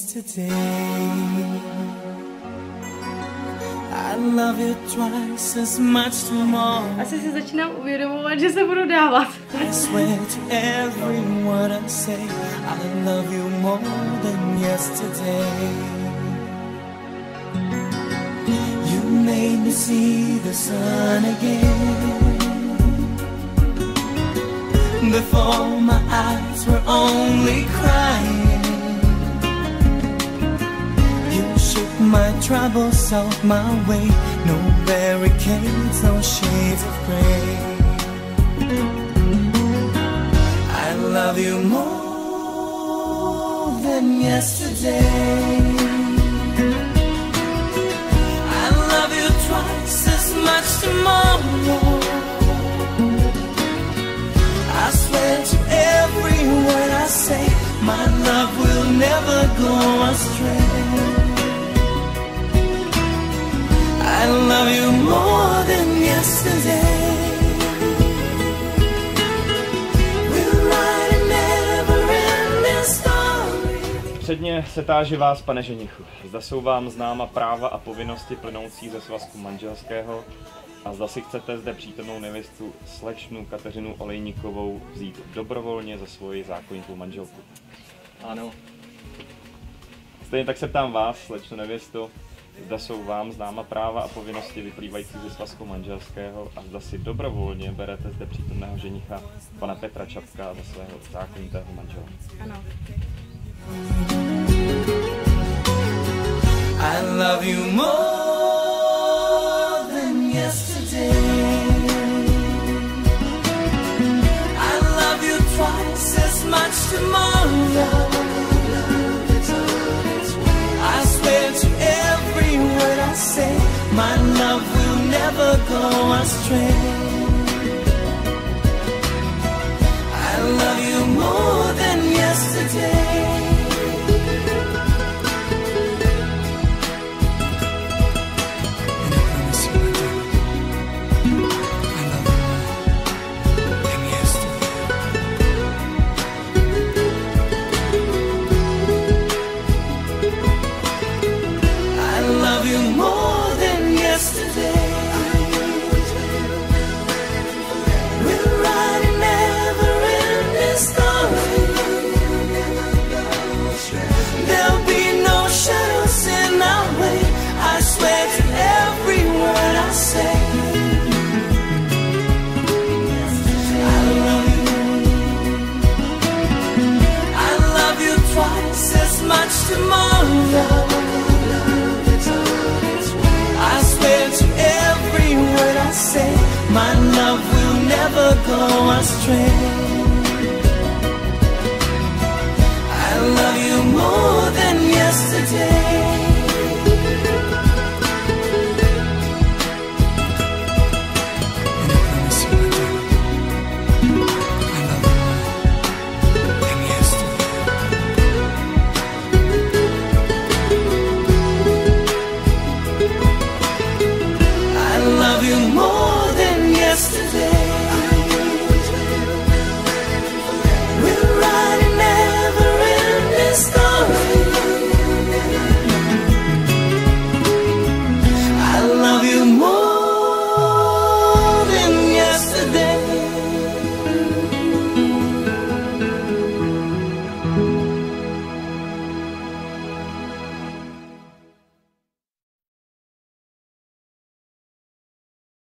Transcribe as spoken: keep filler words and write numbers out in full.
yesterday. I love you twice as much tomorrow. Asi si začínám uvědomovat, že se budu dávat. I swear to everyone I say I love you more than yesterday. You made me see the sun again. Before my eyes were only crying. You shook my troubles off my way. No barricades, no shades of grey. I love you more than yesterday. I love you twice as much tomorrow. I swear to every word I say, my love will never go astray. I love you more than yesterday. We'll write a never-ending story. Předně se táži vás, pane ženichu, zda jsou vám známa práva a povinnosti plynoucí ze svazku manželského a zda si chcete zde přítomnou nevěstu slečnu Kateřinu Olejníkovou vzít dobrovolně za svoji zákonitou manželku. Ano. Stejně tak se ptám vás, slečno nevěsto, zda jsou vám známa práva a povinnosti vyplývající ze svazku manželského a zda si dobrovolně berete zde přítomného ženicha, pana Petra Čapka, za svého zákonitého manžela. Ano. I love you more than yesterday. I love you twice as much tomorrow. I swear to every word I say, my love will never go astray. I love you more than yesterday. Tomorrow, I swear to every word I say, my love will never go astray.